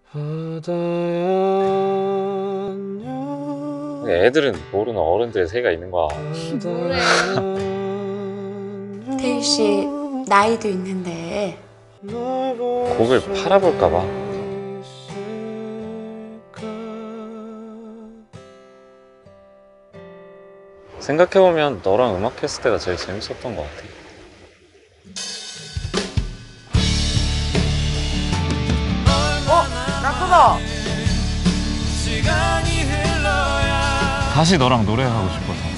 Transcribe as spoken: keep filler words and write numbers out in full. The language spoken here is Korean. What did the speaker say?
애들은 모르는 어른들의 세계가 있는 거야. 뭐래. 태희 씨 나이도 있는데 곡을 팔아볼까 봐. 생각해보면 너랑 음악했을 때가 제일 재밌었던 것 같아. 어? 낙서다! 다시 너랑 노래하고 싶어서.